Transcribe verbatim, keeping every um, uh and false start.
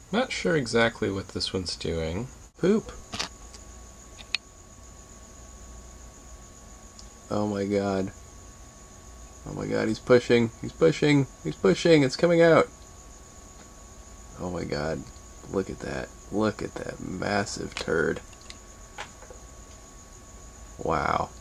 Not sure exactly what this one's doing. Poop! Oh my god. Oh my god, he's pushing, he's pushing, he's pushing, it's coming out! Oh my god, look at that. Look at that massive turd. Wow.